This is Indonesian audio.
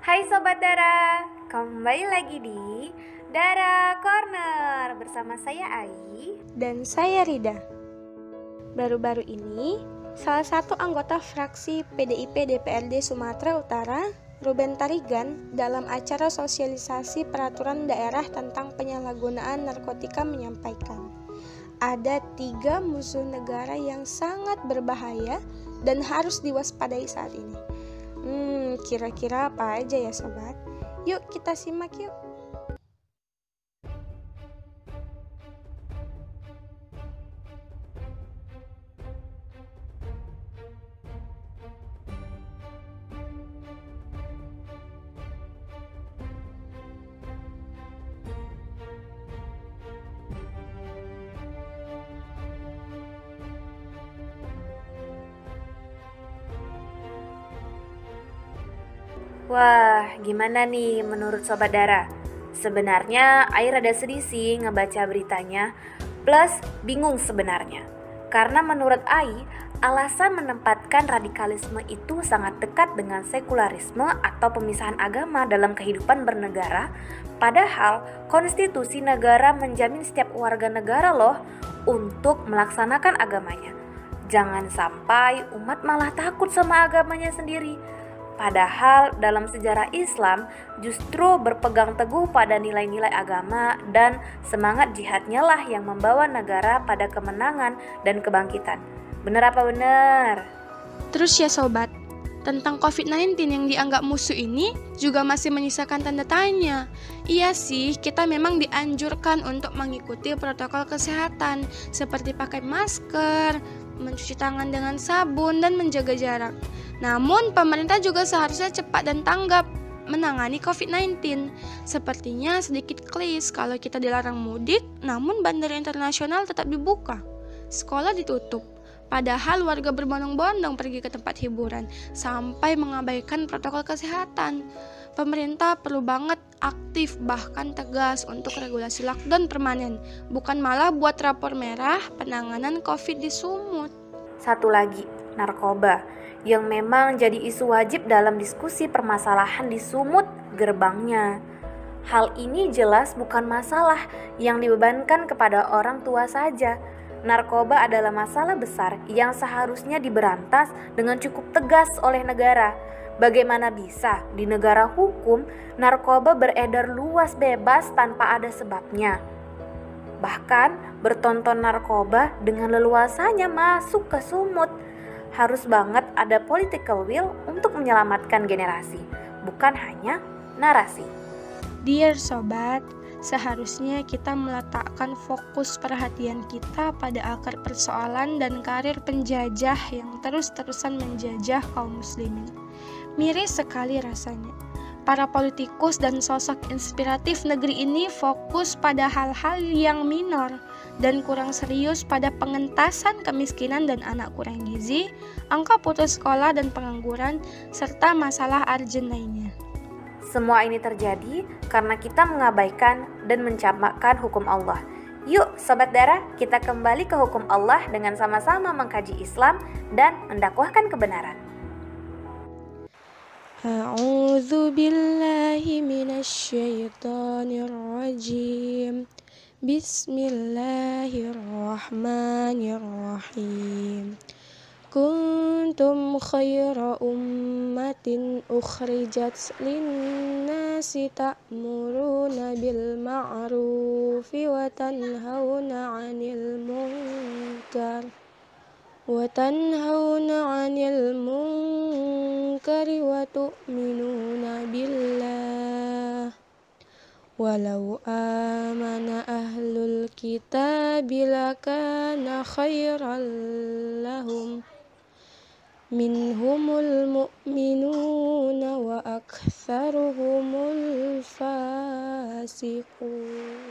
Hai Sobat Dara, kembali lagi di Dara Corner bersama saya Ai dan saya Rida. Baru-baru ini, salah satu anggota fraksi PDIP DPRD Sumatera Utara, Ruben Tarigan, dalam acara sosialisasi peraturan daerah tentang penyalahgunaan narkotika menyampaikan, ada 3 musuh negara yang sangat berbahaya dan harus diwaspadai saat ini. Kira-kira apa aja ya sobat? Yuk kita simak yuk. Wah, gimana nih menurut Sobat Dara? Sebenarnya Ai rada sedih sih ngebaca beritanya, plus bingung sebenarnya. Karena menurut Ai, alasan menempatkan radikalisme itu sangat dekat dengan sekularisme atau pemisahan agama dalam kehidupan bernegara, padahal konstitusi negara menjamin setiap warga negara loh untuk melaksanakan agamanya. Jangan sampai umat malah takut sama agamanya sendiri. Padahal dalam sejarah Islam justru berpegang teguh pada nilai-nilai agama dan semangat jihadnya lah yang membawa negara pada kemenangan dan kebangkitan. Bener apa bener? Terus ya sobat, tentang COVID-19 yang dianggap musuh ini juga masih menyisakan tanda tanya. Iya sih, kita memang dianjurkan untuk mengikuti protokol kesehatan seperti pakai masker, mencuci tangan dengan sabun, dan menjaga jarak. Namun, pemerintah juga seharusnya cepat dan tanggap menangani COVID-19. Sepertinya sedikit klis kalau kita dilarang mudik, namun bandara internasional tetap dibuka. Sekolah ditutup, padahal warga berbondong-bondong pergi ke tempat hiburan sampai mengabaikan protokol kesehatan. Pemerintah perlu banget aktif bahkan tegas untuk regulasi lockdown permanen, bukan malah buat rapor merah penanganan COVID di Sumut. Satu lagi, narkoba yang memang jadi isu wajib dalam diskusi permasalahan di Sumut gerbangnya. Hal ini jelas bukan masalah yang dibebankan kepada orang tua saja. Narkoba adalah masalah besar yang seharusnya diberantas dengan cukup tegas oleh negara. Bagaimana bisa di negara hukum narkoba beredar luas bebas tanpa ada sebabnya? Bahkan bertonton narkoba dengan leluasanya masuk ke Sumut. Harus banget ada political will untuk menyelamatkan generasi, bukan hanya narasi. Dear sobat, seharusnya kita meletakkan fokus perhatian kita pada akar persoalan dan karir penjajah yang terus-terusan menjajah kaum muslimin. Miris sekali rasanya. Para politikus dan sosok inspiratif negeri ini fokus pada hal-hal yang minor dan kurang serius pada pengentasan kemiskinan dan anak kurang gizi, angka putus sekolah dan pengangguran, serta masalah urgent lainnya. Semua ini terjadi karena kita mengabaikan dan mencampakkan hukum Allah. Yuk Sobat Dara, kita kembali ke hukum Allah dengan sama-sama mengkaji Islam dan mendakwahkan kebenaran. A'udzu billahi minasyaitonir rajim. Bismillahirrahmanirrahim. Kuntum khaira ummatin ukhrijat linnasi ta'muruna bil ma'rufi wa tanhauna 'anil munkar wa tu'minuna billah. Walau amana ahlul kitabi lakana khairan lahum minhumul mu'minuna wa aktsaruhumul fasiqun.